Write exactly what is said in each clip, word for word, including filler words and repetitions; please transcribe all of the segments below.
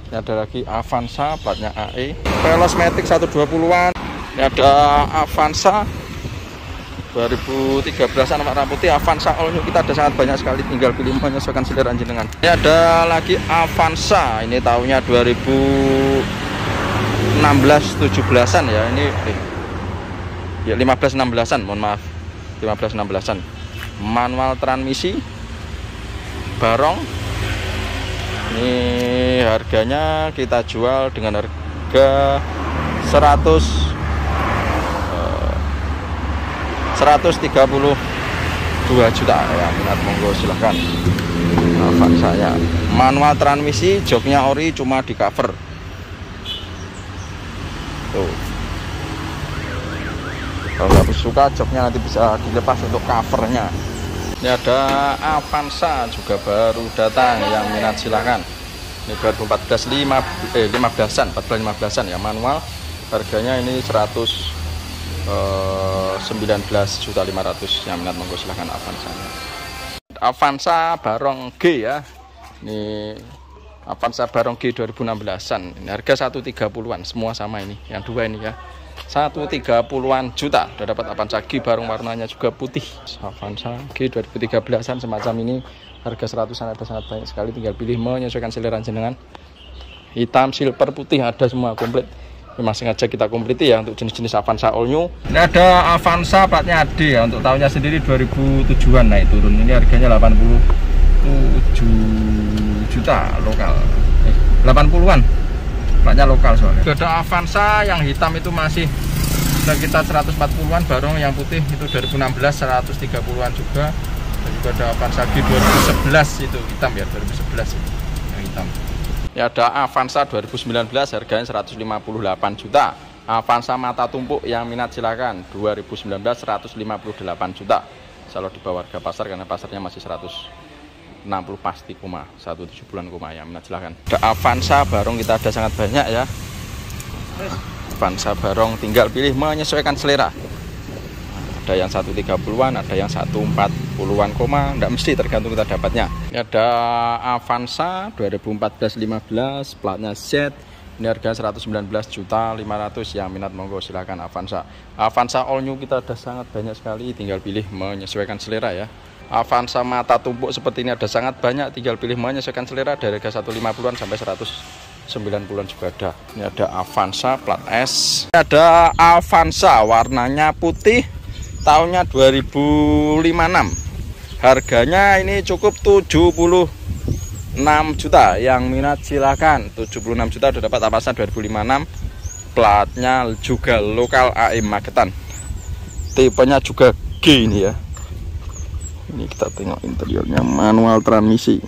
Ini ada lagi Avanza platnya A E. Veloz Matic seratus dua puluhan. Ini ada Avanza dua ribu tiga belasan warna putih. Avanza all new kita ada sangat banyak sekali, tinggal pilih menyesuaikan selera jenengan. Ini ada lagi Avanza, ini tahunnya dua ribu enam belas tujuh belasan ya. Ini eh, ya lima belas enam belasan, mohon maaf. lima belas enam belasan. Manual transmisi barong. Ini harganya kita jual dengan harga seratus seratus tiga puluh dua juta ya. Minat monggo silahkan. Avanza saya manual transmisi, joknya ori, cuma di cover tuh. Kalau nggak suka joknya nanti bisa dilepas untuk covernya. Ini ada Avanza juga baru datang, yang minat silahkan. Ini dua ribu empat belas lima eh lima belasan, empat belas lima belasan ya, manual. Harganya ini seratus sembilan belas juta lima ratus, yang minat monggo silahkan Avanza. Avanza Barong G ya. Ini Avanza Barong G dua ribu enam belasan. Ini harga seratus tiga puluhan, semua sama ini. Yang dua ini ya. seratus tiga puluhan juta udah dapat Avanza G bareng, warnanya juga putih. Avanza G dua ribu tiga belasan semacam ini, harga seratusan ada sangat banyak sekali, tinggal pilih menyesuaikan selera jenengan. Hitam, silver, putih ada semua komplit. Memang sengaja kita kompliti ya untuk jenis-jenis Avanza all new. Ini ada Avanza platnya A D ya, untuk tahunnya sendiri dua ribu tujuhan naik turun. Ini harganya delapan puluh tujuh juta lokal. Eh, delapan puluhan. Platnya lokal soalnya. Ada Avanza yang hitam itu masih sekitar seratus empat puluhan, barong yang putih itu dua ribu enam belas seratus tiga puluhan juga. Dan juga ada Avanza G dua ribu sebelas itu hitam ya, dua ribu sebelas itu yang hitam. Ya ada Avanza dua ribu sembilan belas harganya seratus lima puluh delapan juta. Avanza mata tumpuk yang minat silakan, dua ribu sembilan belas seratus lima puluh delapan juta. Kalau di bawah harga pasar karena pasarnya masih seratus enam puluh pasti koma satu tujuh bulan koma, yang minat silahkan. Ada Avanza barong kita ada sangat banyak ya. Avanza barong tinggal pilih menyesuaikan selera. Ada yang seratus tiga puluhan, ada yang seratus empat puluhan koma, enggak mesti, tergantung kita dapatnya. Ini ada Avanza dua ribu empat belas lima belas platnya Z. Ini harga seratus sembilan belas juta lima ratus, yang minat monggo silakan Avanza. Avanza all new kita ada sangat banyak sekali, tinggal pilih menyesuaikan selera ya. Avanza mata tumpuk seperti ini ada sangat banyak, tinggal pilih menyesuaikan selera dari harga seratus lima puluhan sampai seratus sembilan puluhan juga ada. Ini ada Avanza plat S. Ini ada Avanza warnanya putih, tahunnya dua ribu lima puluh enam. Harganya ini cukup tujuh puluh enam juta, yang minat silakan. tujuh puluh enam juta udah dapat Avanza dua ribu lima puluh enam. Platnya juga lokal A E Magetan. Tipenya juga G ini ya. Ini kita tengok interiornya, manual transmisi.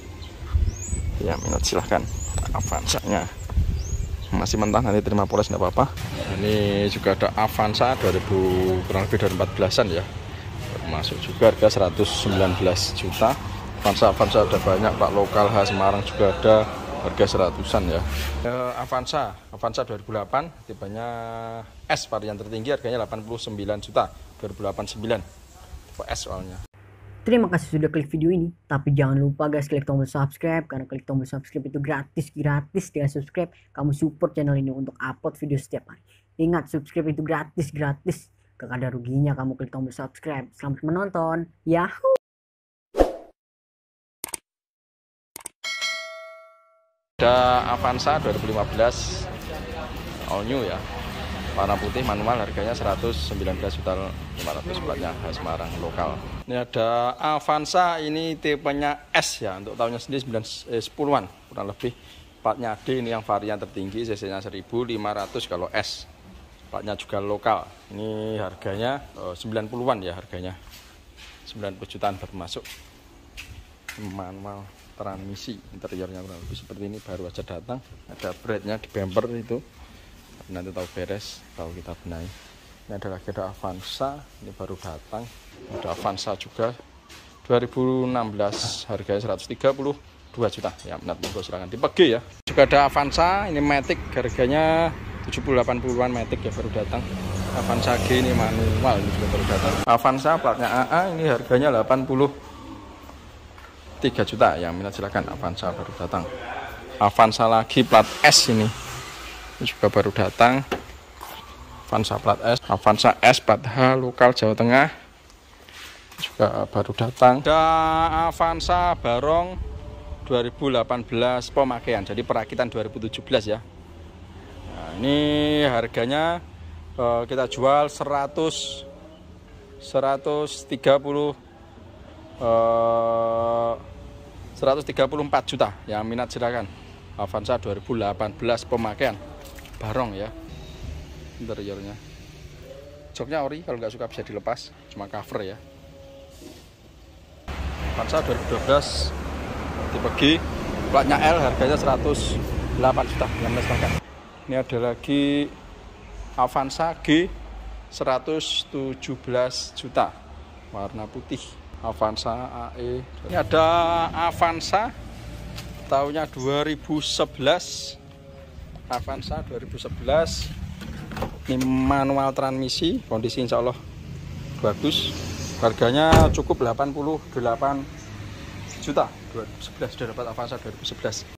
Ya minat silahkan. Avanza-nya masih mentah, nanti terima poles nggak apa-apa. Ini juga ada Avanza dua ribu kurang lebih dari empat belasan ya. Masuk juga harga seratus sembilan belas juta. Avanza Avanza ada banyak, Pak, lokal khas Semarang juga ada, harga seratusan ya. E, Avanza Avanza dua ribu delapan, tipenya S varian tertinggi, harganya delapan puluh sembilan juta dua ribu delapan puluh sembilan. S soalnya. Terima kasih sudah klik video ini, tapi jangan lupa guys klik tombol subscribe, karena klik tombol subscribe itu gratis, gratis. Dengan subscribe kamu support channel ini untuk upload video setiap hari. Ingat, subscribe itu gratis, gratis. Gak ada ruginya kamu klik tombol subscribe. Selamat menonton. Yahoo! Ada Avanza dua ribu lima belas all new ya, warna putih, manual, harganya seratus sembilan belas juta lima ratus, platnya khas Semarang lokal. Ini ada Avanza, ini tipenya S ya, untuk tahunnya sendiri sembilan, eh, sepuluhan kurang lebih. Platnya D, ini yang varian tertinggi, cc-nya seribu lima ratus kalau S. Platnya juga lokal. Ini harganya eh, sembilan puluhan ya, harganya sembilan puluh jutaan baru masuk. Manual transmisi, interiornya kurang lebih seperti ini, baru aja datang. Ada brandnya di bumper itu, nanti tahu beres, tahu kita benahi. Ini ada lagi, ada Avanza, ini baru datang. Ada Avanza juga dua ribu enam belas, harganya seratus tiga puluh dua juta, ya minat monggo silakan tipe G ya. Juga ada Avanza, ini Matic, harganya tujuh puluh delapan puluhan, Matic ya, baru datang. Avanza G ini manual, ini juga baru datang. Avanza platnya A A, ini harganya delapan puluh tiga juta, yang minat silakan. Avanza baru datang. Avanza lagi plat S ini. Ini juga baru datang. Avanza plat S, Avanza S plat H lokal Jawa Tengah juga baru datang. Ada Avanza Barong dua ribu delapan belas pemakaian, jadi perakitan dua ribu tujuh belas ya. Nah, ini harganya eh, kita jual seratus seratus tiga puluh eh, seratus tiga puluh empat juta. Yang minat silakan. Avanza dua ribu delapan belas pemakaian Barong ya. Interiornya, joknya ori, kalau nggak suka bisa dilepas, cuma cover ya. Avanza dua ribu dua belas tipe G, platnya L, harganya seratus delapan juta. Yang minat silakan. Ini ada lagi Avanza G seratus tujuh belas juta, warna putih. Avanza A E. Ini ada Avanza tahunnya dua ribu sebelas. Avanza dua ribu sebelas. Ini manual transmisi, kondisi insya Allah bagus. Harganya cukup delapan puluh delapan juta. dua ribu sebelas sudah dapat Avanza dua ribu sebelas.